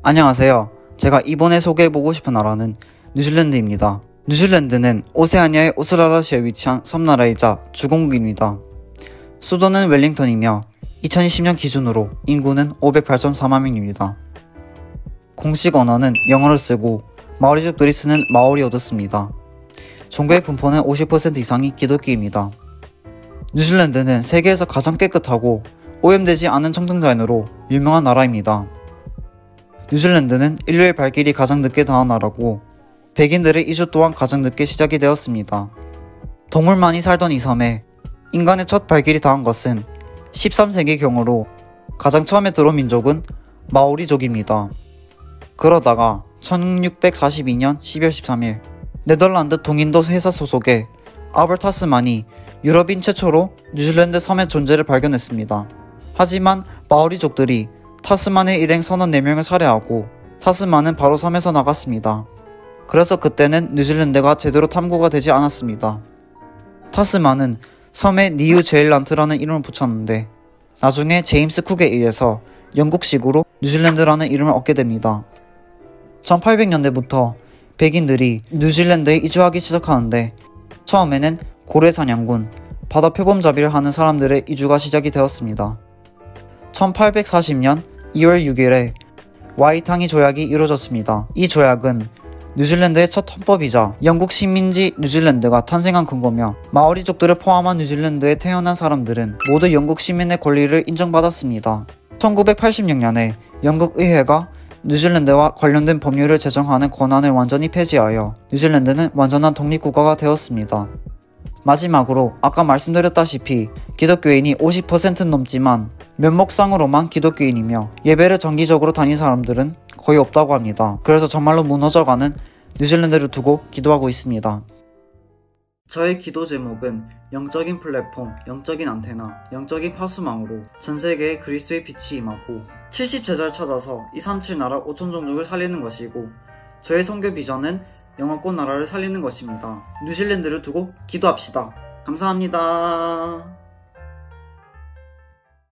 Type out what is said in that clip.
안녕하세요. 제가 이번에 소개해보고 싶은 나라는 뉴질랜드입니다. 뉴질랜드는 오세아니아의 오스트랄라시아에 위치한 섬나라이자 주공국입니다. 수도는 웰링턴이며 2020년 기준으로 인구는 508.4만 명입니다. 공식 언어는 영어를 쓰고 마오리족들이 쓰는 마오리어도 씁니다. 종교의 분포는 50% 이상이 기독교입니다. 뉴질랜드는 세계에서 가장 깨끗하고 오염되지 않은 청정자연으로 유명한 나라입니다. 뉴질랜드는 인류의 발길이 가장 늦게 닿은 나라고 백인들의 이주 또한 가장 늦게 시작이 되었습니다. 동물만이 살던 이 섬에 인간의 첫 발길이 닿은 것은 13세기경으로 가장 처음에 들어온 민족은 마오리족입니다. 그러다가 1642년 12월 13일 네덜란드 동인도 회사 소속의 아벌 타스만이 유럽인 최초로 뉴질랜드 섬의 존재를 발견했습니다. 하지만 마오리족들이 타스만의 일행 선원 4명을 살해하고 타스만은 바로 섬에서 나갔습니다. 그래서 그때는 뉴질랜드가 제대로 탐구가 되지 않았습니다. 타스만은 섬에 니우 제일란트라는 이름을 붙였는데 나중에 제임스 쿡에 의해서 영국식으로 뉴질랜드라는 이름을 얻게 됩니다. 1800년대부터 백인들이 뉴질랜드에 이주하기 시작하는데 처음에는 고래사냥꾼, 바다 표범잡이를 하는 사람들의 이주가 시작이 되었습니다. 1840년 2월 6일에 와이탕이 조약이 이루어졌습니다. 이 조약은 뉴질랜드의 첫 헌법이자 영국 식민지 뉴질랜드가 탄생한 근거며 마오리족들을 포함한 뉴질랜드에 태어난 사람들은 모두 영국 시민의 권리를 인정받았습니다. 1986년에 영국 의회가 뉴질랜드와 관련된 법률을 제정하는 권한을 완전히 폐지하여 뉴질랜드는 완전한 독립국가가 되었습니다. 마지막으로 아까 말씀드렸다시피 기독교인이 50%는 넘지만 면목상으로만 기독교인이며 예배를 정기적으로 다니는 사람들은 거의 없다고 합니다. 그래서 정말로 무너져가는 뉴질랜드를 두고 기도하고 있습니다. 저의 기도 제목은 영적인 플랫폼, 영적인 안테나, 영적인 파수망으로 전세계에 그리스도의 빛이 임하고 70제자를 찾아서 237 나라 5천 종족을 살리는 것이고 저의 선교 비전은 영어권 나라를 살리는 것입니다. 뉴질랜드를 두고 기도합시다. 감사합니다.